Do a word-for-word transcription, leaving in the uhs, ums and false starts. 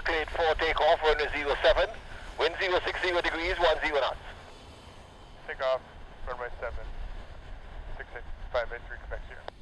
cleared for takeoff, runway zero seven, wind zero six zero degrees, one zero knots. Take off, runway seven, six eight five eight three, Quebec zero.